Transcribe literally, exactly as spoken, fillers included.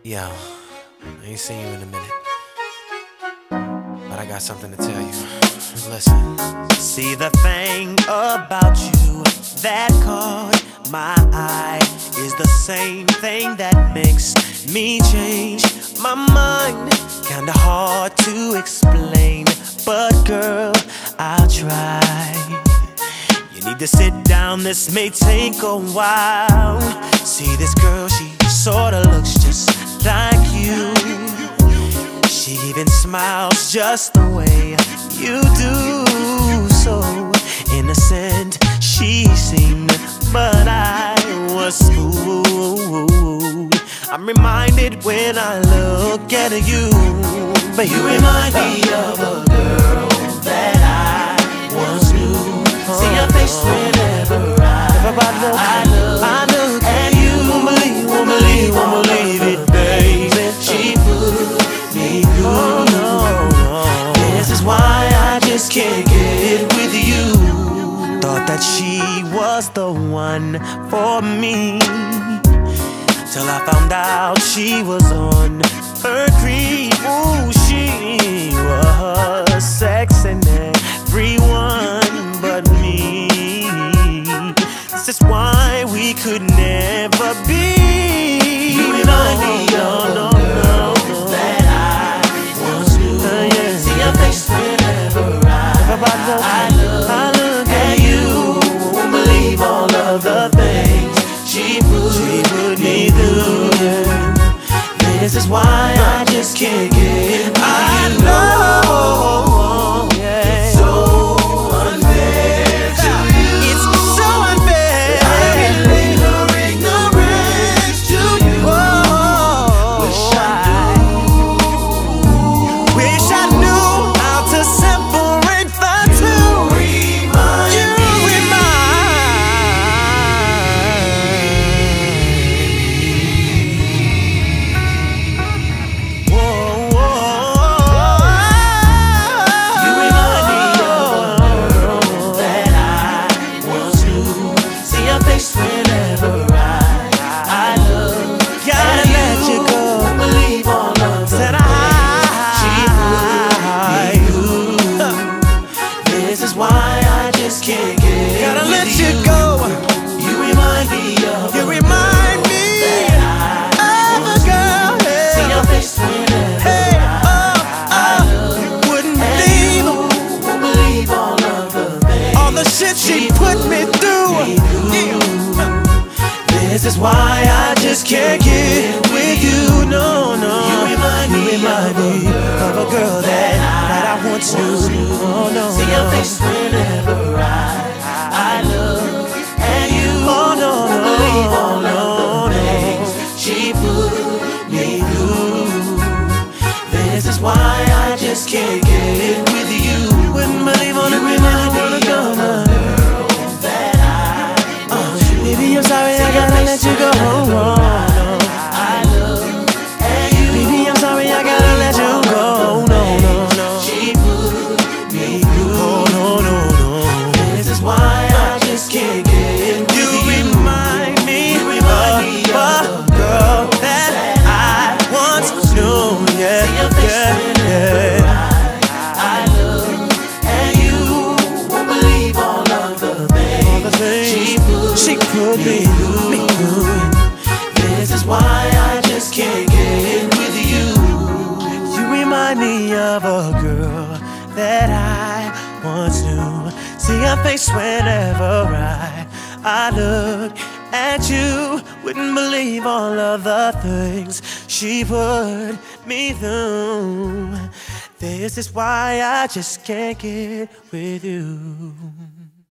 Yo, I ain't seen you in a minute, but I got something to tell you. Listen. See, the thing about you that caught my eye is the same thing that makes me change my mind. Kinda hard to explain, but girl, I'll try. You need to sit down, this may take a while. See, this girl, she sorta looks just like you. She even smiles just the way you do. So innocent she seemed, but I was fooled. I'm reminded when I look at you, but you remind me of a girl that I once knew. See your face whenever I, I look, I look at you. Won't believe, won't believe, won't believe it, baby. She put me through. Oh, no, no. This is why I just can't get with you. Thought that she was the one for me, till I found out she was on her creep. Ooh, she was sexing everyone but me. This is why we could never be. You remind me of no, no, no, no, that I once knew. Uh, yeah. See your face whenever I, I, look, I look at you. Won't believe all of the things she put, she put me through. Yeah. This is why I just can't get with I you. know, yeah. It's so unfair to you. It's so unfair. I can leave her ignorance to you. Oh, wish I knew. Wish I knew how to separate the two. Remind you whenever I, I look. Gotta let you go. Won't believe all of the things she put me through. This is why I just can't get. Gotta let you go. You remind me of. You remind me of a girl. See your face whenever I look. Wouldn't believe. Won't believe all of the things. All the shit she put me through. This is why I just can't get with you, no, no. You remind me, you remind me of a girl that, that I once knew. Oh, no, see your face whenever I, I look at you. Oh, no, no, believe all of the things she put me through. This is why I just can't get with you. Wouldn't believe all the remind me of a girl that I uh, baby, I'm sorry, I gotta let you go. Oh, no. I look at you. Baby, I'm sorry, I gotta let you go. No, no, no. She put me through. Oh, no, no, no. This is why I just can't get with you. You remind me, you remind me of a girl that I once knew. Yeah, yeah, yeah. I look at you. Won't believe all of the things she put, she put me through. Me through. This is why I just can't get with you. You remind me of a girl that I once knew. See her face whenever I, I look at you. Wouldn't believe all of the things she put me through. This is why I just can't get with you.